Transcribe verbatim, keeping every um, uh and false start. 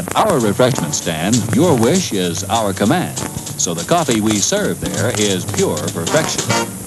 At our refreshment stand, your wish is our command. So the coffee we serve there is pure perfection.